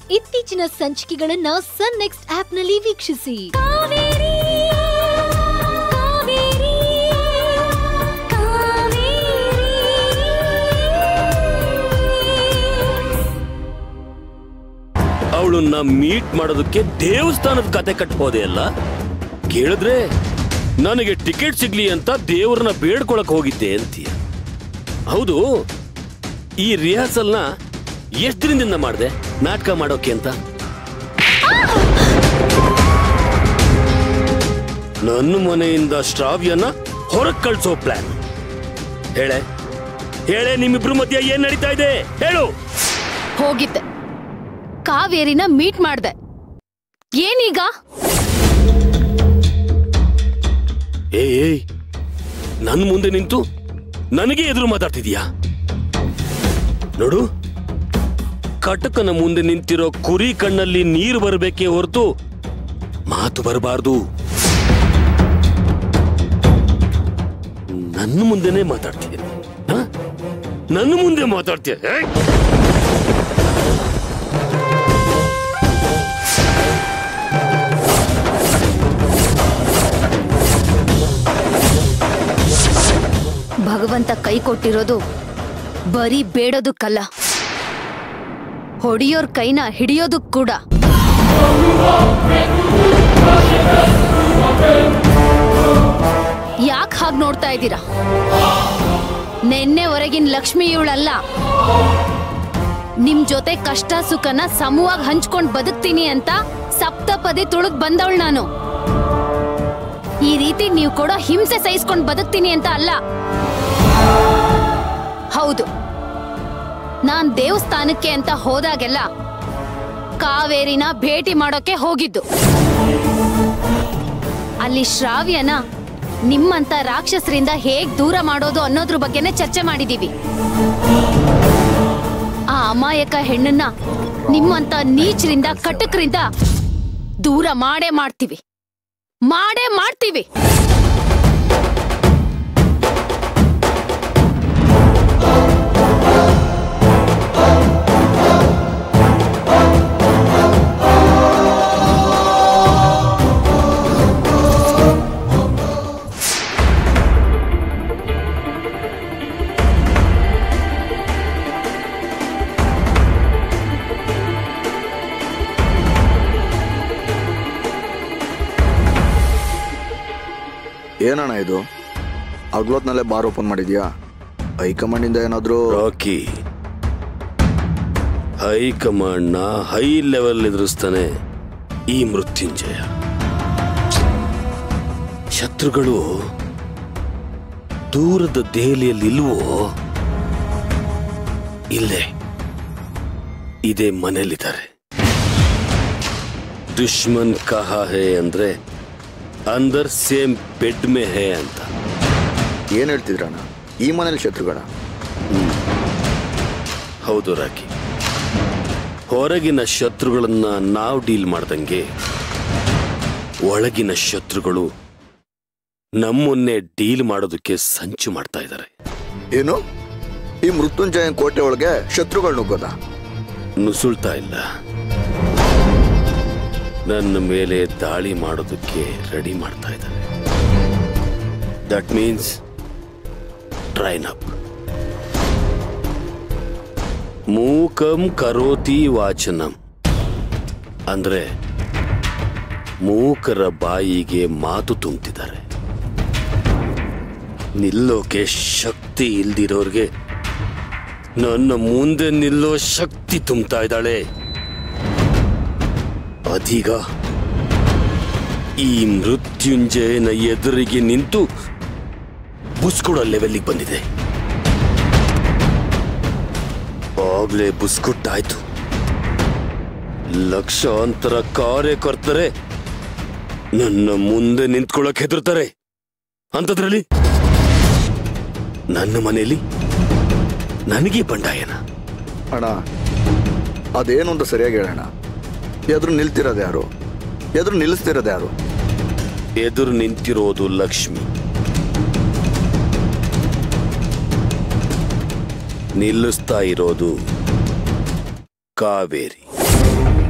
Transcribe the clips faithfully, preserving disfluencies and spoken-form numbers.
ಇತ್ತೀಚಿನ ಸಂಚಿಕೆಗಳನ್ನ ಸನ್ ನೆಕ್ಸ್ಟ್ ಆಪ್ನಲ್ಲಿ ವೀಕ್ಷಿಸಿ. ಅವಳನ್ನ ಮೀಟ್ ಮಾಡೋದಕ್ಕೆ ದೇವಸ್ಥಾನದ ಕತೆ ಕಟ್ಬೋದೆ ಅಲ್ಲ. ಕೇಳಿದ್ರೆ ನನಗೆ ಟಿಕೆಟ್ ಸಿಗ್ಲಿ ಅಂತ ದೇವ್ರನ್ನ ಬೇಡ್ಕೊಳಕ್ ಹೋಗಿದ್ದೆ ಅಂತೀಯ. ಹೌದು, ಈ ರಿಹರ್ಸಲ್ನ ಎಷ್ಟು ದಿನದಿಂದ ಮಾಡಿದೆ ನಾಟಕ ಮಾಡೋಕೆ ಅಂತ? ನನ್ನ ಮನೆಯಿಂದ ಶ್ರಾವ್ಯನ ಹೊರಗೆ ಕಳ್ಸೋ ಪ್ಲಾನ್. ಹೇಳೆ ಹೇಳೆ ನಿಮ್ಮಿಬ್ರು ಮಧ್ಯ ಏನ್ ನಡೀತಾ ಇದೆ ಹೇಳು. ಹೋಗಿದ್ದೆ, ಕಾವೇರಿನ ಮೀಟ್ ಮಾಡ್ದೆ. ಏನೀಗ? ಏಯ್, ನನ್ ಮುಂದೆ ನಿಂತು ನನಗೆ ಎದುರು ಮಾತಾಡ್ತಿದ್ಯಾ? ನೋಡು, ಕಟಕನ ಮುಂದೆ ನಿಂತಿರೋ ಕುರಿ ಕಣ್ಣಲ್ಲಿ ನೀರು ಬರಬೇಕೇ ಹೊರತು ಮಾತು ಬರಬಾರ್ದು. ನನ್ನ ಮುಂದೆನೆ ಮಾತಾಡ್ತೀಯ, ನನ್ನ ಮುಂದೆ ಮಾತಾಡ್ತೀಯ. ಭಗವಂತ ಕೈ ಕೊಟ್ಟಿರೋದು ಬರೀ ಬೇಡೋದಕ್ಕಲ್ಲ, ಹೊಡಿಯೋರ್ ಕೈನ ಹಿಡಿಯೋದಕ್ ಕೂಡ. ಯಾಕೆ ಹಾಗೆ ನೋಡ್ತಾ ಇದ್ದೀರಾ? ನೆನ್ನೆವರೆಗಿನ ಲಕ್ಷ್ಮಿ ಇವಳಲ್ಲ. ನಿಮ್ ಜೊತೆ ಕಷ್ಟ ಸುಖನ ಸಮವಾಗಿ ಹಂಚ್ಕೊಂಡ್ ಬದುಕ್ತೀನಿ ಅಂತ ಸಪ್ತಪದಿ ತುಳುಗ್ ಬಂದವಳು ನಾನು. ಈ ರೀತಿ ನೀವು ಕೊಡೋ ಹಿಂಸೆ ಸಹಿಸ್ಕೊಂಡ್ ಬದುಕ್ತೀನಿ ಅಂತ ಅಲ್ಲ. ಹೌದು, ನಾನ್ ದೇವಸ್ಥಾನಕ್ಕೆ ಅಂತ ಹೋದಾಗೆಲ್ಲ ಕಾವೇರಿನ ಭೇಟಿ ಮಾಡೋಕೆ ಹೋಗಿದ್ದು. ಅಲ್ಲಿ ಶ್ರಾವ್ಯನ ನಿಮ್ಮಂತ ರಾಕ್ಷಸರಿಂದ ಹೇಗ್ ದೂರ ಮಾಡೋದು ಅನ್ನೋದ್ರ ಬಗ್ಗೆನೇ ಚರ್ಚೆ ಮಾಡಿದೀವಿ. ಆ ಅಮಾಯಕ ಹೆಣ್ಣನ್ನ ನಿಮ್ಮಂತ ನೀಚರಿಂದ ಕಟಕರಿಂದ ದೂರ ಮಾಡೇ ಮಾಡ್ತೀವಿ, ಮಾಡೇ ಮಾಡ್ತೀವಿ. ಏನಣ್ಣ ಇದು? ಹಗ್ಲೊತ್ನಲ್ಲೇ ಬಾರ್ ಓಪನ್ ಮಾಡಿದ್ಯಾ? ಹೈಕಮಾಂಡ್ ಇಂದ ಏನಾದ್ರು? ರಾಕಿ, ಹೈಕಮಾಂಡ್ ನ ಹೈ ಲೆವೆಲ್ ಎದುರಿಸ್ತಾನೆ ಈ ಮೃತ್ಯುಂಜಯ. ಶತ್ರುಗಳು ದೂರದ ದೆಹಲಿಯಲ್ಲಿ ಇಲ್ವೋ? ಇಲ್ಲೇ ಇದೇ ಮನೇಲಿದ್ದಾರೆ. ದುಶ್ಮನ್ ಕಹಾ ಹೇ ಅಂದ್ರೆ ಅಂದರ್ ಸೇಮ್ ಬೆಡ್ ಮೇ ಹೇ ಅಂತ. ಏನ್ ಹೇಳ್ತಿದ್ರಣ್ಣ? ಈ ಮನೇಲಿ ಶತ್ರುಗಳ? ಹೌದು ರಾಕಿ, ಹೊರಗಿನ ಶತ್ರುಗಳನ್ನ ನಾವು ಡೀಲ್ ಮಾಡ್ದಂಗೆ ಒಳಗಿನ ಶತ್ರುಗಳು ನಮ್ಮನ್ನೇ ಡೀಲ್ ಮಾಡೋದಕ್ಕೆ ಸಂಚು ಮಾಡ್ತಾ ಇದ್ದಾರೆ. ಏನು? ಈ ಮೃತ್ಯುಂಜಯನ್ ಕೋಟೆ ಒಳಗೆ ಶತ್ರುಗಳು ನುಗ್ಗೋದ? ನುಸುಳ್ತಾ ಇಲ್ಲ, ನನ್ನ ಮೇಲೆ ದಾಳಿ ಮಾಡೋದಕ್ಕೆ ರೆಡಿ ಮಾಡ್ತಾ ಇದ್ದಾರೆ. That means train up. ಮೂಕಂ ಕರೋತಿ ವಾಚನಂ ಅಂದ್ರೆ ಮೂಕರ ಬಾಯಿಗೆ ಮಾತು ತುಂಬ್ತಿದ್ದಾರೆ. ನಿಲ್ಲೋಕೆ ಶಕ್ತಿ ಇಲ್ದಿರೋರ್ಗೆ ನನ್ನ ಮುಂದೆ ನಿಲ್ಲೋ ಶಕ್ತಿ ತುಂಬ್ತಾ ಇದ್ದಾಳೆ. ಅದೀಗ ಈ ಮೃತ್ಯುಂಜಯನ ಎದುರಿಗೆ ನಿಂತು ಬುಸ್ಕೊಡೋ ಲೆವೆಲ್ಗೆ ಬಂದಿದೆ. ಆಗ್ಲೇ ಬುಸ್ಕೊಟ್ಟಾಯ್ತು. ಲಕ್ಷಾಂತರ ಕಾರ್ಯಕರ್ತರೆ ನನ್ನ ಮುಂದೆ ನಿಂತ್ಕೊಳ್ಳಕ್ ಹೆದರ್ತಾರೆ. ಅಂತದ್ರಲ್ಲಿ ನನ್ನ ಮನೆಯಲ್ಲಿ ನನಗೆ ಬಂಡಾಯನ. ಅಣ್ಣ, ಅದೇನು ಅಂತ ಸರಿಯಾಗಿ ಹೇಳೋಣ. ಎದುರು ನಿಲ್ತಿರೋದು ಯಾರು? ಎದುರು ನಿಲ್ಲಿಸ್ತಿರೋದು ಯಾರು? ಎದುರು ನಿಂತಿರೋದು ಲಕ್ಷ್ಮಿ. ನಿಲ್ಲಿಸ್ತಾ ಇರೋದು ಕಾವೇರಿ.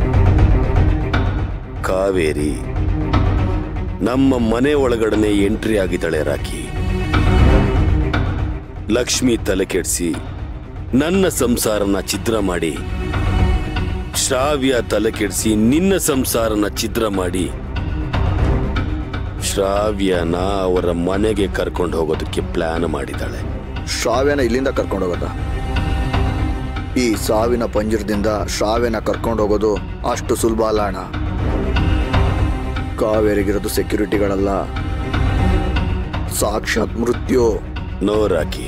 ಕಾವೇರಿ ನಮ್ಮ ಮನೆ ಒಳಗಡೆ ಎಂಟ್ರಿ ಆಗಿದ್ದಾಳೆ ರಾಕಿ. ಲಕ್ಷ್ಮಿ ತಲೆ ಕೆಡಿಸಿ ನನ್ನ ಸಂಸಾರನ ಛಿದ್ರ ಮಾಡಿ, ಶ್ರಾವ್ಯ ತಲೆ ಕೆಡಿಸಿ ನಿನ್ನ ಸಂಸಾರನ ಛಿದ್ರ ಮಾಡಿ, ಶ್ರಾವ್ಯನ ಅವರ ಮನೆಗೆ ಕರ್ಕೊಂಡು ಹೋಗೋದಕ್ಕೆ ಪ್ಲಾನ್ ಮಾಡಿದ್ದಾಳೆ. ಶ್ರಾವ್ಯನ ಇಲ್ಲಿಂದ ಕರ್ಕೊಂಡು ಹೋಗೋದ? ಈ ಸಾವಿನ ಪಂಜರದಿಂದ ಶ್ರಾವ್ಯನ ಕರ್ಕೊಂಡು ಹೋಗೋದು ಅಷ್ಟು ಸುಲಭ ಅಲ್ಲ ಅಣ್ಣ. ಕಾವೇರಿಗಿರೋದು ಸೆಕ್ಯೂರಿಟಿಗಳಲ್ಲ, ಸಾಕ್ಷಾತ್ ಮೃತ್ಯು. ನೋ ರಾಕಿ,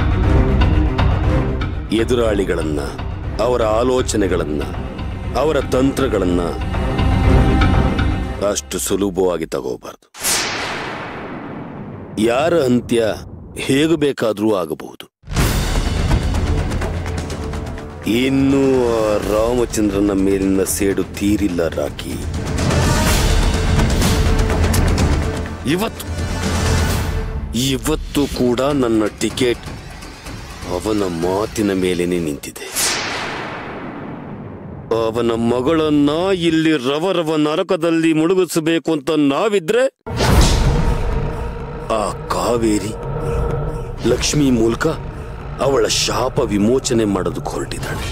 ಎದುರಾಳಿಗಳನ್ನ, ಅವರ ಆಲೋಚನೆಗಳನ್ನ, ಅವರ ತಂತ್ರಗಳನ್ನ ಅಷ್ಟು ಸುಲಭವಾಗಿ ತಗೋಬಾರ್ದು. ಯಾರ ಅಂತ್ಯ ಹೇಗೆ ಬೇಕಾದರೂ ಆಗಬಹುದು. ಇನ್ನೂ ರಾಮಚಂದ್ರನ ಮೇಲಿನ ಸೇಡು ತೀರಿಲ್ಲ ರಾಕಿ. ಇವತ್ತು ಇವತ್ತು ಕೂಡ ನನ್ನ ಟಿಕೆಟ್ ಅವನ ಮಾತಿನ ಮೇಲೇನೆ ನಿಂತಿದೆ. ಅವನ ಮಗಳನ್ನ ಇಲ್ಲಿ ರವರವ ನರಕದಲ್ಲಿ ಮುಳುಗಿಸಬೇಕು ಅಂತ ನಾವಿದ್ರೆ, ಆ ಕಾವೇರಿ ಲಕ್ಷ್ಮಿ ಮೂಲಕ ಅವಳ ಶಾಪ ವಿಮೋಚನೆ ಮಾಡೋದಕ್ಕೆ ಹೊರಟಿದ್ದಾಳೆ.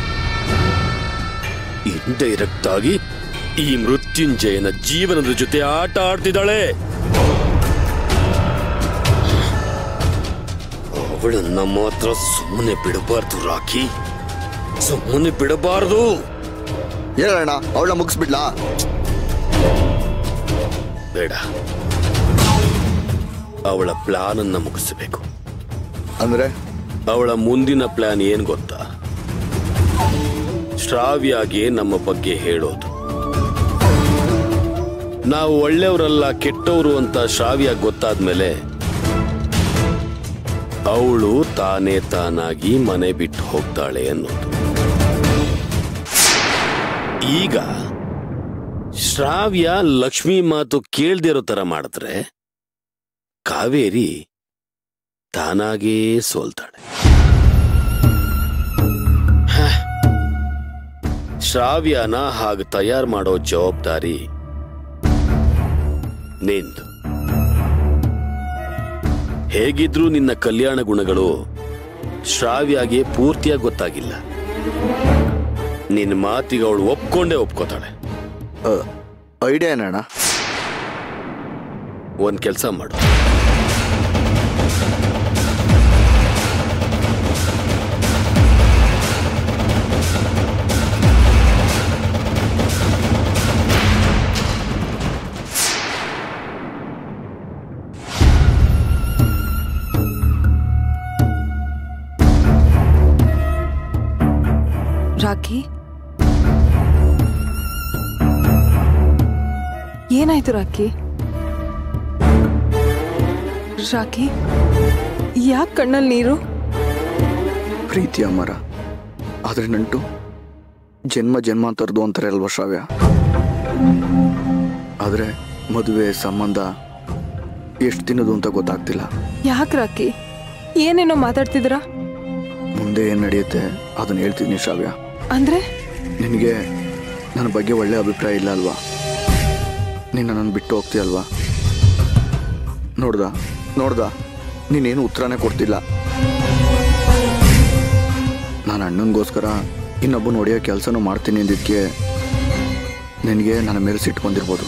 ಇಂಡೈರೆಕ್ಟ್ ಆಗಿ ಈ ಮೃತ್ಯುಂಜಯನ ಜೀವನದ ಜೊತೆ ಆಟ ಆಡ್ತಿದ್ದಾಳೆ. ಅವಳನ್ನ ಮಾತ್ರ ಸುಮ್ಮನೆ ಬಿಡಬಾರ್ದು ರಾಕಿ, ಸುಮ್ಮನೆ ಬಿಡಬಾರ್ದು. ಹೇಳೋಣ, ಅವಳ ಮುಗಿಸ್ಬಿಡ್ಲಾ? ಬೇಡ, ಅವಳ ಪ್ಲಾನ್ ಅನ್ನ ಮುಗಿಸಬೇಕು. ಅಂದ್ರೆ ಅವಳ ಮುಂದಿನ ಪ್ಲಾನ್ ಏನ್ ಗೊತ್ತಾ? ಶ್ರಾವ್ಯಾಗೆ ನಮ್ಮ ಬಗ್ಗೆ ಹೇಳೋದು. ನಾವು ಒಳ್ಳೆಯವರಲ್ಲ ಕೆಟ್ಟವರು ಅಂತ ಶ್ರಾವ್ಯ ಗೊತ್ತಾದ್ಮೇಲೆ ಅವಳು ತಾನೇ ತಾನಾಗಿ ಮನೆ ಬಿಟ್ಟು ಹೋಗ್ತಾಳೆ ಅನ್ನೋದು. ಈಗ ಶ್ರಾವ್ಯ ಲಕ್ಷ್ಮಿ ಮಾತು ಕೇಳ್ದಿರೋ ತರ ಮಾಡಿದ್ರೆ ಕಾವೇರಿ ತಾನಾಗೇ ಸೋಲ್ತಾಳೆ. ಶ್ರಾವ್ಯನ ಹಾಗೆ ತಯಾರು ಮಾಡೋ ಜವಾಬ್ದಾರಿ ನಿಂದು. ಹೇಗಿದ್ರೂ ನಿನ್ನ ಕಲ್ಯಾಣ ಗುಣಗಳು ಶ್ರಾವ್ಯಾಗೆ ಪೂರ್ತಿಯಾಗಿ ಗೊತ್ತಾಗಿಲ್ಲ. ನಿನ್ನ ಮಾತಿಗೆ ಅವಳು ಒಪ್ಕೊಂಡೇ ಒಪ್ಕೋತಾಳೆ. ಐಡಿಯಾ ಏನಣ್ಣ? ಒಂದ್ ಕೆಲಸ ಮಾಡು, ರಾಕಿ, ಏನಾಯ್ತು ರಾಕಿ? ರಾಕಿ, ಯಾಕೆ ಕಣ್ಣಲ್ಲಿ ನೀರು? ಪ್ರೀತಿ ಅಮರ, ಆದ್ರೆ ನಂಟು ಜನ್ಮ ಜನ್ಮಾಂತರದು ಅಂತಾರೆ ಅಲ್ವಾ ಶ್ರಾವ್ಯ? ಆದ್ರೆ ಮದುವೆ ಸಂಬಂಧ ಎಷ್ಟು ದಿನದು ಅಂತ ಗೊತ್ತಾಗ್ತಿಲ್ಲ. ಯಾಕೆ ರಾಕಿ, ಏನೇನೋ ಮಾತಾಡ್ತಿದ್ರ? ಮುಂದೆ ಏನ್ ನಡೆಯುತ್ತೆ ಅದನ್ನ ಹೇಳ್ತೀನಿ ಶ್ರಾವ್ಯ. ಅಂದ್ರೆ ನಿನಗೆ ನನ್ನ ಬಗ್ಗೆ ಒಳ್ಳೆ ಅಭಿಪ್ರಾಯ ಇಲ್ಲ ಅಲ್ವಾ? ನಿನ್ನ ನನ್ನ ಬಿಟ್ಟು ಹೋಗ್ತೀಯಲ್ವಾ? ನೋಡ್ದ ನೋಡ್ದ ನೀನೇನು ಉತ್ತರನೇ ಕೊಡ್ತಿಲ್ಲ. ನಾನು ಅಣ್ಣನಿಗೋಸ್ಕರ ಇನ್ನೊಬ್ಬನ ಹೊಡೆಯೋ ಕೆಲಸನೂ ಮಾಡ್ತೀನಿ ಅಂದಿದ್ದಕ್ಕೆ ನಿನಗೆ ನನ್ನ ಮೇಲೆ ಸಿಟ್ಟು ಬಂದಿರ್ಬೋದು.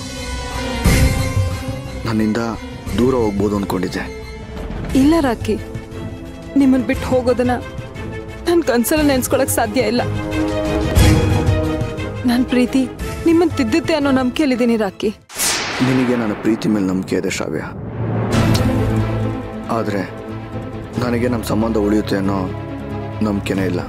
ನನ್ನಿಂದ ದೂರ ಹೋಗ್ಬೋದು ಅಂದ್ಕೊಂಡಿದ್ದೆ. ಇಲ್ಲ ರಾಕಿ, ನಿಮ್ಮನ್ನು ಬಿಟ್ಟು ಹೋಗೋದನ್ನ ನನ್ನ ಕನ್ಸಲ್ಲಿ ನೆನ್ಸ್ಕೊಳಕ್ ಸಾಧ್ಯ ಇಲ್ಲ. ನನ್ನ ಪ್ರೀತಿ ನಿಮ್ಮನ್ನು ತಿದ್ದುತ್ತೆ ಅನ್ನೋ ನಂಬಿಕೆಯಲ್ಲಿದ್ದೀನಿ ರಾಕಿ. ನಿನಗೆ ನನ್ನ ಪ್ರೀತಿ ಮೇಲೆ ನಂಬಿಕೆ ಇದೆ ಶ್ರಾವ್ಯ, ಆದರೆ ನನಗೆ ನಮ್ಮ ಸಂಬಂಧ ಉಳಿಯುತ್ತೆ ಅನ್ನೋ ನಂಬಿಕೆನೇ ಇಲ್ಲ.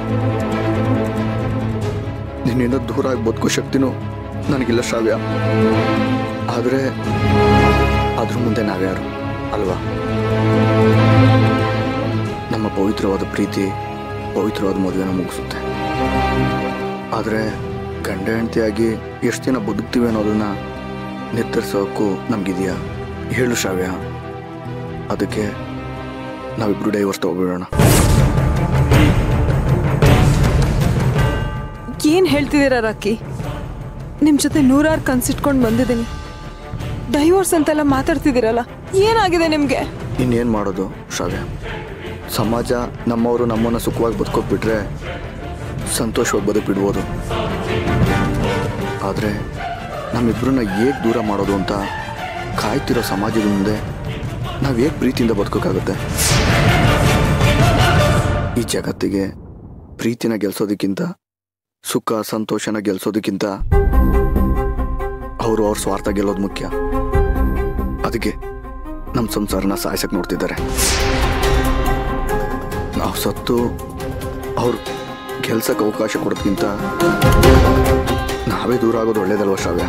ನಿನ್ನಿಂದ ದೂರ ಆಗಿ ಬದುಕೋ ಶಕ್ತಿನೂ ನನಗಿಲ್ಲ ಶ್ರಾವ್ಯ. ಆದರೆ ಅದ್ರ ಮುಂದೆ ನಾವ್ಯಾರು ಅಲ್ವಾ? ನಮ್ಮ ಪವಿತ್ರವಾದ ಪ್ರೀತಿ ಪವಿತ್ರವಾದ ಮದುವೆನ ಮುಗಿಸುತ್ತೆ. ಆದರೆ ಗಂಡ ಹೆಂಡತಿಯಾಗಿ ಎಷ್ಟು ದಿನ ಬದುಕ್ತೀವಿ ಅನ್ನೋದನ್ನ ನಿರ್ಧರಿಸೋಕ್ಕೂ ನಮಗಿದೆಯಾ ಹೇಳು ಶ್ರಾವ್ಯ? ಅದಕ್ಕೆ ನಾವಿಬ್ರು ಡೈವರ್ಸ್ ತಗೋಬಿಡೋಣ. ಏನ್ ಹೇಳ್ತಿದ್ದೀರಾ ರಾಕಿ? ನಿಮ್ ಜೊತೆ ನೂರಾರು ಕನ್ಸಿಟ್ಕೊಂಡು ಬಂದಿದ್ದೀನಿ. ಡೈವೋರ್ಸ್ ಅಂತೆಲ್ಲ ಮಾತಾಡ್ತಿದ್ದೀರಲ್ಲ, ಏನಾಗಿದೆ ನಿಮ್ಗೆ? ಇನ್ನೇನು ಮಾಡೋದು ಶ್ರಾವ್ಯ? ಸಮಾಜ ನಮ್ಮವರು ನಮ್ಮನ್ನು ಸುಖವಾಗಿ ಬದುಕೋಗ್ಬಿಟ್ರೆ ಸಂತೋಷವಾಗಿ ಬದುಕ್ಬಿಡ್ಬೋದು. ಆದರೆ ನಮ್ಮಿಬ್ಬರನ್ನ ಹೇಗೆ ದೂರ ಮಾಡೋದು ಅಂತ ಕಾಯ್ತಿರೋ ಸಮಾಜದ ಮುಂದೆ ನಾವು ಹೇಗೆ ಪ್ರೀತಿಯಿಂದ ಬದುಕೋಕ್ಕಾಗುತ್ತೆ? ಈ ಜಗತ್ತಿಗೆ ಪ್ರೀತಿನ ಗೆಲ್ಸೋದಕ್ಕಿಂತ, ಸುಖ ಸಂತೋಷನ ಗೆಲ್ಸೋದಕ್ಕಿಂತ ಅವರು ಅವ್ರ ಸ್ವಾರ್ಥ ಗೆಲ್ಲೋದು ಮುಖ್ಯ. ಅದಕ್ಕೆ ನಮ್ಮ ಸಂಸಾರನ ಸಾಯಿಸಕ್ಕೆ ನೋಡ್ತಿದ್ದಾರೆ. ನಾವು ಸತ್ತು ಅವ್ರು ಗೆಲ್ಸಕ್ಕೆ ಅವಕಾಶ ಕೊಡೋದಕ್ಕಿಂತ ನಾವೇ ದೂರ ಆಗೋದು ಒಳ್ಳೇದಲ್ವ ಶ್ರಾವ್ಯ?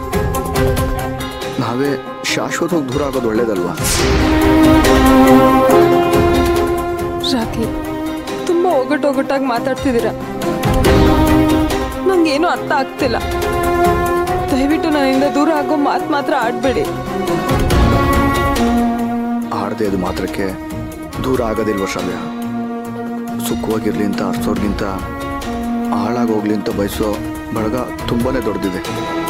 ನಾವೇ ಶಾಶ್ವತವಾಗಿ ದೂರ ಆಗೋದು ಒಳ್ಳೇದಲ್ವಾ? ರಾಕಿ, ತುಂಬಾ ಒಗಟೊಗಟಾಗಿ ಮಾತಾಡ್ತಿದ್ದೀರಾ. ನಂಗೇನು ಅರ್ಥ ಆಗ್ತಿಲ್ಲ. ದಯವಿಟ್ಟು ನನ್ನಿಂದ ದೂರ ಆಗೋ ಮಾತು ಮಾತ್ರ ಆಡ್ಬೇಡಿ. ಆಡದೆ ಅದು ಮಾತ್ರಕ್ಕೆ ದೂರ ಆಗೋದಿಲ್ವ ಶ್ರಾವ್ಯ? ಸುಖವಾಗಿರ್ಲಿ ಅಂತ ಅರ್ಸೋರ್ಗಿಂತ ಹಾಳಾಗೋಗ್ಲಿ ಅಂತ ಬಯಸೋ ಬಳಗ ತುಂಬಾನೇ ದೊಡ್ಡದಿದೆ.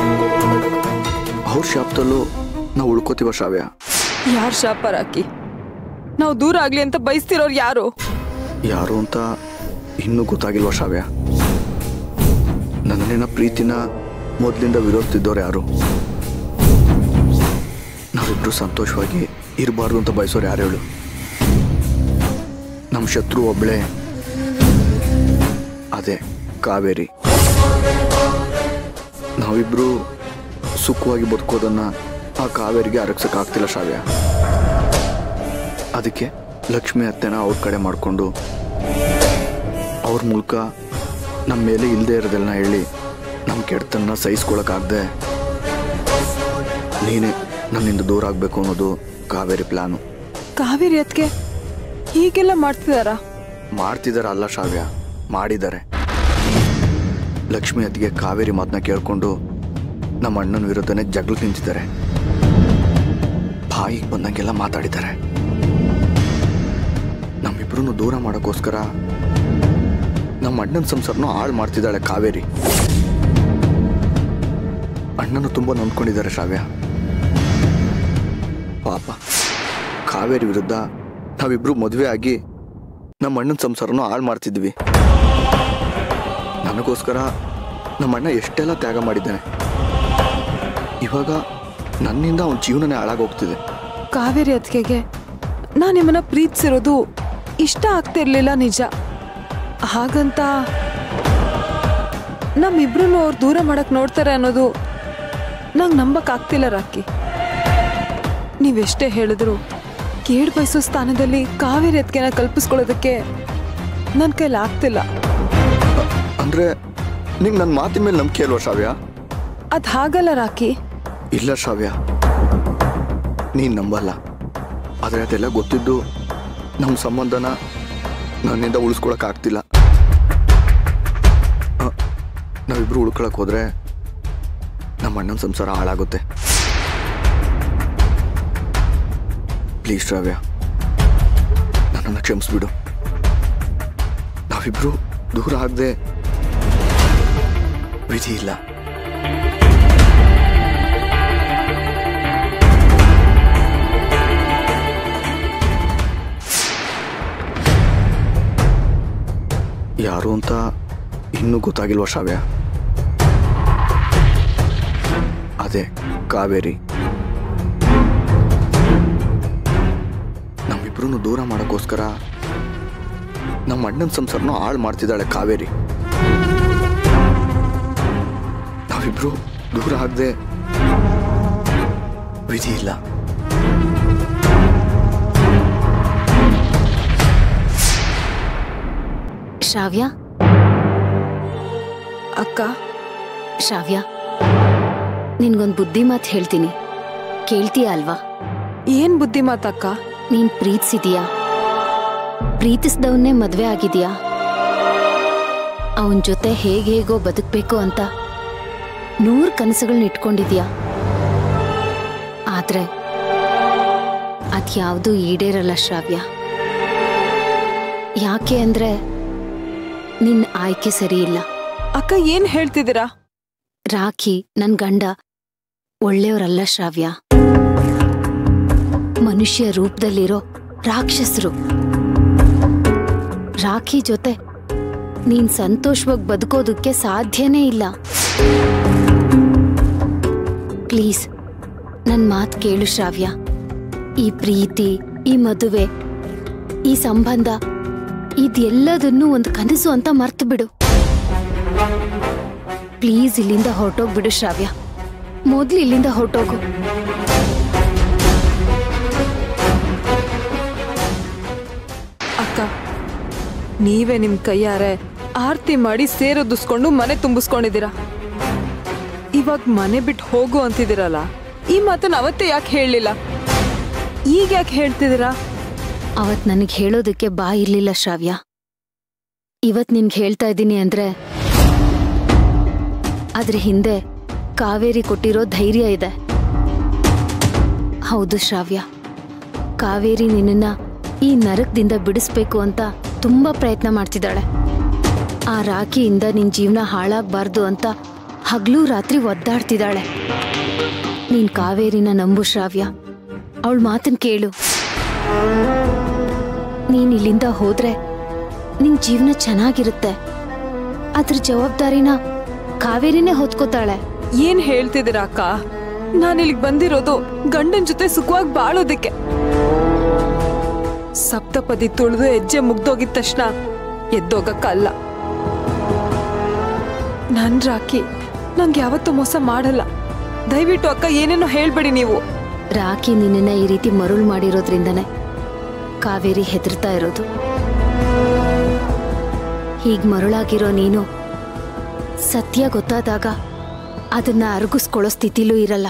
ಅವ್ರ ಶಾಪದಲ್ಲೂ ನಾವು ಉಳ್ಕೋತೀವ ಶ್ರಾವ್ಯ? ಯಾರು ಶಾಪ ರಾಕಿ? ನಾವು ದೂರ ಆಗ್ಲಿ ಅಂತ ಬಯಸ್ತಿರೋರು ಯಾರು? ಯಾರು ಅಂತ ಇನ್ನೂ ಗೊತ್ತಾಗಿಲ್ವ ಶ್ರಾವ್ಯ? ನನ್ನಿನ ಪ್ರೀತಿನ ಮೊದಲಿಂದ ವಿರೋಧಿಸಿದ್ದವ್ರು ಯಾರು? ನಾವಿಬ್ರು ಸಂತೋಷವಾಗಿ ಇರಬಾರ್ದು ಅಂತ ಬಯಸೋರು ಯಾರು ಹೇಳು? ನಮ್ಮ ಶತ್ರು ಒಬ್ಳೆ, ಅದೇ ಕಾವೇರಿ. ನಾವಿಬ್ರು ಸುಖವಾಗಿ ಬದುಕೋದನ್ನ ಆ ಕಾವೇರಿಗೆ ಅರಗಿಸೋಕ್ಕಾಗ್ತಿಲ್ಲ ಶ್ರಾವ್ಯ. ಅದಕ್ಕೆ ಲಕ್ಷ್ಮಿ ಅತ್ತೆನ ಅವ್ರ ಕಡೆ ಮಾಡಿಕೊಂಡು ಅವ್ರ ಮೂಲಕ ನಮ್ಮ ಮೇಲೆ ಇಲ್ಲದೆ ಇರೋದೆಲ್ಲ ಹೇಳಿ ನಮ್ಮ ಕೆಡ್ತನ್ನ ಸಹಿಸ್ಕೊಳಕ್ಕಾಗದೆ ನೀನೇ ನನ್ನಿಂದ ದೂರ ಆಗಬೇಕು ಅನ್ನೋದು ಕಾವೇರಿ ಪ್ಲಾನು. ಕಾವೇರಿ ಅದಕ್ಕೆ ಹೀಗೆಲ್ಲ ಮಾಡ್ತಿದಾರಾ? ಮಾಡ್ತಿದಾರ ಅಲ್ಲ ಶ್ರಾವ್ಯ, ಮಾಡಿದ್ದಾರೆ. ಲಕ್ಷ್ಮಿ ಅತ್ತಿಗೆ ಕಾವೇರಿ ಮಾತನ್ನ ಕೇಳ್ಕೊಂಡು ನಮ್ಮ ಅಣ್ಣನ ವಿರುದ್ಧನೇ ಜಗಳಕ್ಕೆ ನಿಂತಿದ್ದಾರೆ. ಬಾಯಿಗೆ ಬಂದಂಗೆಲ್ಲ ಮಾತಾಡಿದ್ದಾರೆ. ನಮ್ಮಿಬ್ರು ದೂರ ಮಾಡೋಕ್ಕೋಸ್ಕರ ನಮ್ಮ ಅಣ್ಣನ ಸಂಸಾರನೂ ಹಾಳು ಮಾಡ್ತಿದ್ದಾಳೆ ಕಾವೇರಿ. ಅಣ್ಣನು ತುಂಬ ನೊಂದ್ಕೊಂಡಿದ್ದಾರೆ ಶ್ರಾವ್ಯ. ಪಾಪ ಕಾವೇರಿ ವಿರುದ್ಧ ನಾವಿಬ್ರು ಮದುವೆ ಆಗಿ ನಮ್ಮ ಅಣ್ಣನ ಸಂಸಾರನೂ ಹಾಳು ಮಾಡ್ತಿದ್ವಿ. ನನಗೋಸ್ಕರ ನಮ್ಮ ಅಣ್ಣ ಎಷ್ಟೆಲ್ಲ ತ್ಯಾಗ ಮಾಡಿದ್ದಾನೆ. ಇವಾಗ ನನ್ನಿಂದ ಅವನ ಜೀವನನೇ ಹಾಳಾಗೋಗ್ತಿದೆ. ಕಾವೇರಿ ಅತ್ತಿಗೆಗೆ ನಾನು ನಿಮ್ಮನ್ನ ಪ್ರೀತಿಸಿರೋದು ಇಷ್ಟ ಆಗ್ತಿರ್ಲಿಲ್ಲ, ನಿಜ. ಹಾಗಂತ ನಮ್ಮಿಬ್ರು ಅವ್ರು ದೂರ ಮಾಡಕ್ ನೋಡ್ತಾರೆ ಅನ್ನೋದು ನಂಗೆ ನಂಬಕ್ ಆಗ್ತಿಲ್ಲ ರಾಕಿ. ನೀವೆಷ್ಟೇ ಹೇಳಿದ್ರು ಕೇಡ್ ಬಯಸೋ ಸ್ಥಾನದಲ್ಲಿ ಕಾವೇರಿ ಅತ್ತಿಗೆನ ಕಲ್ಪಿಸ್ಕೊಳ್ಳೋದಕ್ಕೆ ನನ್ನ ಕೈಲಿ ಆಗ್ತಿಲ್ಲ. ಅಂದ್ರೆ ನಿಂಗೆ ನನ್ನ ಮಾತಿನ ಮೇಲೆ ನಂಬಿಕೆ ಅಲ್ವಾ ಶ್ರಾವ್ಯ? ಅದ್ ಹಾಗಲ್ಲ ರಾಕಿ. ಇಲ್ಲ ಶ್ರಾವ್ಯ, ನೀನು ನಂಬಲ್ಲ. ಆದರೆ ಅದೆಲ್ಲ ಗೊತ್ತಿದ್ದು ನಮ್ಮ ಸಂಬಂಧನ ನನ್ನಿಂದ ಉಳಿಸ್ಕೊಳಕ್ಕಾಗ್ತಿಲ್ಲ. ನಾವಿಬ್ರು ಉಳ್ಕೊಳಕ್ ಹೋದ್ರೆ ನಮ್ಮ ಅಣ್ಣನ ಸಂಸಾರ ಹಾಳಾಗುತ್ತೆ. ಪ್ಲೀಸ್ ಶ್ರಾವ್ಯ, ನನ್ನನ್ನು ಕ್ಷಮಿಸ್ಬಿಡು. ನಾವಿಬ್ರು ದೂರ ಆಗದೆ ವಿಧಿ ಇಲ್ಲ. ಯಾರು ಅಂತ ಇನ್ನೂ ಗೊತ್ತಾಗಿಲ್ವ ಶ್ರಾವ್ಯ? ಅದೇ ಕಾವೇರಿ. ನಮ್ಮಿಬ್ರು ದೂರ ಮಾಡೋಕ್ಕೋಸ್ಕರ ನಮ್ಮ ಅಣ್ಣನ ಸಂಸಾರನೂ ಹಾಳು ಮಾಡ್ತಿದ್ದಾಳೆ ಕಾವೇರಿ. ನಾವಿಬ್ರು ದೂರ ಆಗದೆ ವಿಧಿ ಇಲ್ಲ. ಶ್ರಾವ್ಯ, ಅಕ್ಕ. ಶ್ರಾವ್ಯ, ನಿನ್ಗೊಂದು ಬುದ್ಧಿ ಮಾತು ಹೇಳ್ತೀನಿ, ಕೇಳ್ತೀಯ ಅಲ್ವಾ? ಏನ್ ಬುದ್ಧಿ ಮಾತಕ್ಕ? ನೀನ್ ಪ್ರೀತಿಸಿದೀಯಾ? ಪ್ರೀತಿಸಿದವನ್ನೇ ಮದ್ವೆ ಆಗಿದೀಯಾ? ಅವನ ಜೊತೆ ಹೇಗೆ ಹೇಗೋ ಬದುಕಬೇಕು ಅಂತ ನೂರು ಕನಸುಗಳನ್ನ ಇಟ್ಕೊಂಡಿದ್ಯಾ. ಆದ್ರೆ ಅದ್ಯಾವುದೂ ಈಡೇರಲ್ಲ ಶ್ರಾವ್ಯ. ಯಾಕೆ ಅಂದ್ರೆ ನಿನ್ನ ಆಯ್ಕೆ ಸರಿ ಇಲ್ಲ. ಅಕ್ಕ, ಏನ್ ಹೇಳ್ತಿದ್ದೀರಾ? ರಾಖಿ ನನ್ ಗಂಡ ಒಳ್ಳೆಯವರಲ್ಲ ಶ್ರಾವ್ಯ. ಮನುಷ್ಯ ರೂಪದಲ್ಲಿರೋ ರಾಕ್ಷಸರು. ರಾಖಿ ಜೊತೆ ನೀನ್ ಸಂತೋಷವಾಗಿ ಬದುಕೋದಕ್ಕೆ ಸಾಧ್ಯನೇ ಇಲ್ಲ. ಪ್ಲೀಸ್ ನನ್ ಮಾತ್ ಕೇಳು ಶ್ರಾವ್ಯ. ಈ ಪ್ರೀತಿ, ಈ ಮದುವೆ, ಈ ಸಂಬಂಧ ಇದೆಲ್ಲದನ್ನೂ ಒಂದು ಕನಸು ಅಂತ ಮರ್ತು ಬಿಡು. ಪ್ಲೀಸ್ ಇಲ್ಲಿಂದ ಹೊರಟೋಗ್ಬಿಡು ಶ್ರಾವ್ಯ. ಮೊದ್ಲು ಇಲ್ಲಿಂದ ಹೊರಟೋಗು. ಅಕ್ಕ, ನೀವೇ ನಿಮ್ ಕೈಯಾರೆ ಆರತಿ ಮಾಡಿ ಸೇರೊದಿಸ್ಕೊಂಡು ಮನೆ ತುಂಬಿಸ್ಕೊಂಡಿದ್ದೀರಾ. ಇವಾಗ ಮನೆ ಬಿಟ್ಟು ಹೋಗು ಅಂತಿದ್ದೀರಲ್ಲ, ಈ ಮಾತನ್ನ ಅವತ್ತೇ ಯಾಕೆ ಹೇಳಲಿಲ್ಲ? ಈಗ ಯಾಕೆ ಹೇಳ್ತಿದ್ದೀರಾ? ಅವತ್ ನನಗೆ ಹೇಳೋದಕ್ಕೆ ಬಾ ಇರ್ಲಿಲ್ಲ ಶ್ರಾವ್ಯ. ಇವತ್ ನಿನ್ಗೆ ಹೇಳ್ತಾ ಇದ್ದೀನಿ ಅಂದ್ರೆ ಅದ್ರ ಹಿಂದೆ ಕಾವೇರಿ ಕೊಟ್ಟಿರೋ ಧೈರ್ಯ ಇದೆ. ಹೌದು ಶ್ರಾವ್ಯ, ಕಾವೇರಿ ನಿನ್ನ ಈ ನರಕದಿಂದ ಬಿಡಿಸ್ಬೇಕು ಅಂತ ತುಂಬಾ ಪ್ರಯತ್ನ ಮಾಡ್ತಿದ್ದಾಳೆ. ಆ ರಾಖಿಯಿಂದ ನಿನ್ ಜೀವನ ಹಾಳಾಗ್ಬಾರ್ದು ಅಂತ ಹಗ್ಲೂ ರಾತ್ರಿ ಒದ್ದಾಡ್ತಿದ್ದಾಳೆ. ನೀನ್ ಕಾವೇರಿನ ನಂಬು ಶ್ರಾವ್ಯ, ಅವಳ ಮಾತನ್ ಕೇಳು. ನೀನ್ ಇಲ್ಲಿಂದ ಹೋದ್ರೆ ನಿನ್ ಜೀವನ ಚೆನ್ನಾಗಿರುತ್ತೆ. ಅದ್ರ ಜವಾಬ್ದಾರಿನ ಕಾವೇರಿನೇ ಹೊತ್ಕೋತಾಳೆ. ಏನ್ ಹೇಳ್ತಿದ್ದೀರಾ ಅಕ್ಕ? ನಾನು ಇಲ್ಲಿಗೆ ಬಂದಿರೋದು ಗಂಡನ್ ಜೊತೆ ಸುಖವಾಗಿ ಬಾಳೋದಕ್ಕೆ. ಸಪ್ತಪದಿ ತುಳಿದು ಹೆಜ್ಜೆ ಮುಗ್ದೋಗಿದ ತಕ್ಷಣ ಎದ್ದೋಗಕ್ಕಲ್ಲ. ನನ್ ರಾಖಿ ನಂಗೆ ಯಾವತ್ತೂ ಮೋಸ ಮಾಡಲ್ಲ. ದಯವಿಟ್ಟು ಅಕ್ಕ ಏನೇನೋ ಹೇಳ್ಬೇಡಿ ನೀವು. ರಾಖಿ ನಿನ್ನ ಈ ರೀತಿ ಮರುಳು ಮಾಡಿರೋದ್ರಿಂದನೇ ಕಾವೇರಿ ಹೆದರ್ತಾ ಇರೋದು. ಹೀಗ್ ಮರುಳಾಗಿರೋ ನೀನು ಸತ್ಯ ಗೊತ್ತಾದಾಗ ಅದನ್ನ ಅರಗಿಸ್ಕೊಳ್ಳೋ ಸ್ಥಿತಿಲೂ ಇರಲ್ಲ.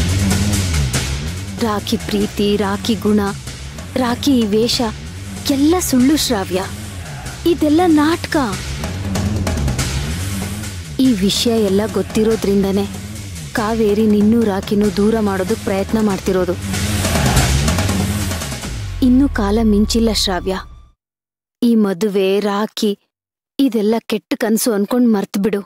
ರಾಖಿ ಪ್ರೀತಿ, ರಾಖಿ ಗುಣ, ರಾಖಿ ಈ ವೇಷ ಎಲ್ಲ ಸುಳ್ಳು ಶ್ರಾವ್ಯ. ಇದೆಲ್ಲ ನಾಟಕ. ಈ ವಿಷಯ ಎಲ್ಲ ಗೊತ್ತಿರೋದ್ರಿಂದನೇ ಕಾವೇರಿ ನಿನ್ನೂ ರಾಖಿನೂ ದೂರ ಮಾಡೋದಕ್ಕೆ ಪ್ರಯತ್ನ ಮಾಡ್ತಿರೋದು. ಇನ್ನೂ ಕಾಲ ಮಿಂಚಿಲ್ಲ ಶ್ರಾವ್ಯ. ಈ ಮದುವೆ, ರಾಖಿ ಇದೆಲ್ಲ ಕೆಟ್ಟ ಕನಸು ಅನ್ಕೊಂಡ್ ಮರ್ತು ಬಿಡು.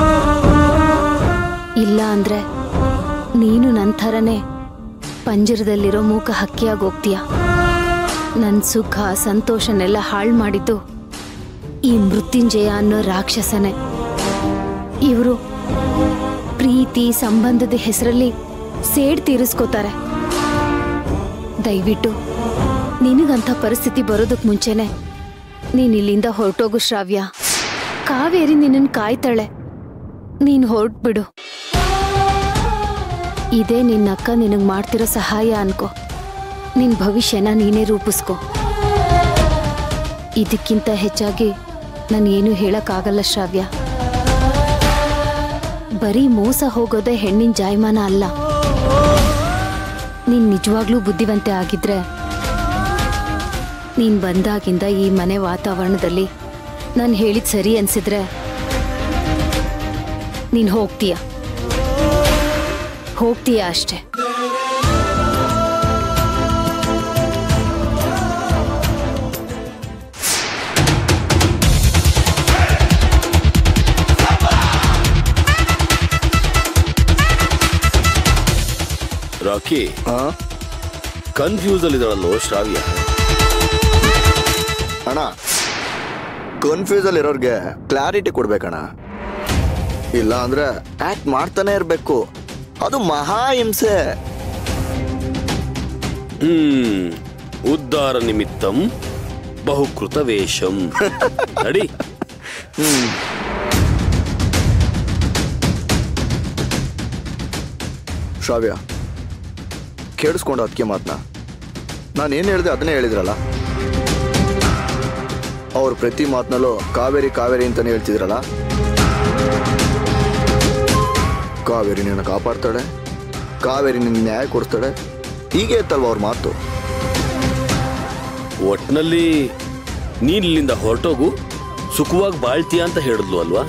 ಇಲ್ಲ ಅಂದ್ರೆ ನೀನು ನನ್ನ ಥರನೇ ಪಂಜರದಲ್ಲಿರೋ ಮೂಕ ಹಕ್ಕಿಯಾಗಿ ಹೋಗ್ತೀಯ. ನನ್ನ ಸುಖ ಸಂತೋಷನೆಲ್ಲ ಹಾಳು ಮಾಡಿದ್ದು ಈ ಮೃತ್ಯುಂಜಯ ಅನ್ನೋ ರಾಕ್ಷಸನೇ. ಇವರು ಪ್ರೀತಿ ಸಂಬಂಧದ ಹೆಸರಲ್ಲಿ ಸೇಡ್ ತೀರಿಸ್ಕೋತಾರೆ. ದಯವಿಟ್ಟು ನಿನಗಂಥ ಪರಿಸ್ಥಿತಿ ಬರೋದಕ್ ಮುಂಚೆನೆ ನೀನ್ ಇಲ್ಲಿಂದ ಹೊರಟೋಗು ಶ್ರಾವ್ಯ. ಕಾವೇರಿ ನಿನ್ನನ್ ಕಾಯ್ತಾಳೆ. ನೀನ್ ಹೊರಟ್ಬಿಡು. ಇದೇ ನಿನ್ನಕ್ಕ ನಿನಗ್ ಮಾಡ್ತಿರೋ ಸಹಾಯ ಅನ್ಕೋ. ನಿನ್ ಭವಿಷ್ಯನ ನೀನೇ ರೂಪಿಸ್ಕೋ. ಇದಕ್ಕಿಂತ ಹೆಚ್ಚಾಗಿ ನಾನು ಏನು ಹೇಳಕ್ಕಾಗಲ್ಲ ಶ್ರಾವ್ಯ. ಬರೀ ಮೋಸ ಹೋಗೋದೇ ಹೆಣ್ಣಿನ ಜಾಯಮಾನ ಅಲ್ಲ. ನೀನ್ ನಿಜವಾಗ್ಲೂ ಬುದ್ಧಿವಂತೆ ಆಗಿದ್ರೆ ನೀನ್ ಬಂದಾಗಿಂದ ಈ ಮನೆ ವಾತಾವರಣದಲ್ಲಿ ನಾನು ಹೇಳಿದ್ ಸರಿ ಅನ್ಸಿದ್ರೆ ನೀನ್ ಹೋಗ್ತೀಯ ಹೋಗ್ತೀಯ ಅಷ್ಟೆ. ರಾಖಿ ಕನ್ಫ್ಯೂಸ್ ಅಲ್ಲಿದ್ದಾಳಲ್ಲೋ ಶ್ರಾವ್ಯ. ಅಣ್ಣ, ಕನ್ಫ್ಯೂಸ್ ಅಲ್ಲಿ ಇರೋರ್ಗೆ ಕ್ಲಾರಿಟಿ ಕೊಡ್ಬೇಕಣ್ಣ. ಇಲ್ಲ ಅಂದ್ರೆ ಆಕ್ಟ್ ಮಾಡ್ತಾನೆ ಇರ್ಬೇಕು. ಅದು ಮಹಾ ಹಿಂಸೆ. ಹ್ಮ್ ಉದ್ಧಾರ ನಿಮಿತ್ತಂ ಬಹುಕೃತ ವೇಷಂ. ನಡಿ. ಹ್ಮ್ ಶ್ರಾವ್ಯ, ಕೇಳಿಸ್ಕೊಂಡು ಅದಕ್ಕೆ ಮಾತನ್ನ ನಾನೇನು ಹೇಳಿದೆ ಅದನ್ನೇ ಹೇಳಿದ್ರಲ್ಲ. ಅವ್ರ ಪ್ರತಿ ಮಾತನಲ್ಲೂ ಕಾವೇರಿ ಕಾವೇರಿ ಅಂತಾನೆ ಹೇಳ್ತಿದ್ರಲ್ಲ. ಕಾವೇರಿ ನಿನ್ನ ಕಾಪಾಡ್ತಾಳೆ, ಕಾವೇರಿ ನಿನ್ನ ನ್ಯಾಯ ಕೊಡಿಸ್ತಾಳೆ, ಹೀಗೆ ಇತ್ತಲ್ವ ಅವ್ರ ಮಾತು. ಒಟ್ನಲ್ಲಿ ನೀನ್ ಇಲ್ಲಿಂದ ಹೊರಟೋಗು, ಸುಖವಾಗಿ ಬಾಳ್ತೀಯ ಅಂತ ಹೇಳಿದ್ಲು ಅಲ್ವಾ?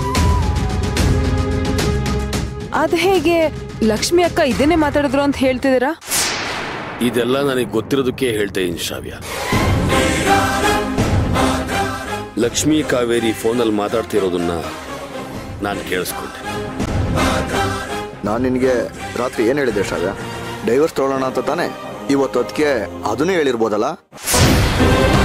ಅದ್ ಹೇಗೆ ಲಕ್ಷ್ಮಿ ಅಕ್ಕ ಇದನ್ನೇ ಮಾತಾಡಿದ್ರು ಅಂತ ಹೇಳ್ತಿದ್ದೀರಾ? ಇದೆಲ್ಲ ನನಗೆ ಗೊತ್ತಿರೋದಕ್ಕೆ ಹೇಳ್ತಾ ಇದ್ದೀನಿ ಶ್ರಾವ್ಯ. ಲಕ್ಷ್ಮೀ ಕಾವೇರಿ ಫೋನಲ್ಲಿ ಮಾತಾಡ್ತಿರೋದನ್ನ ನಾನು ಕೇಳಿಸ್ಕೊಂಡೆ. ನಾನು ನಿನಗೆ ರಾತ್ರಿ ಏನು ಹೇಳಿದೆ ಶ್ರಾವ್ಯ? ಡೈವರ್ಸ್ ತೊಗೊಳ್ಳೋಣ ಅಂತ ತಾನೆ? ಇವತ್ತು ಅದಕ್ಕೆ ಅದನ್ನೇ ಹೇಳಿರ್ಬೋದಲ್ಲ.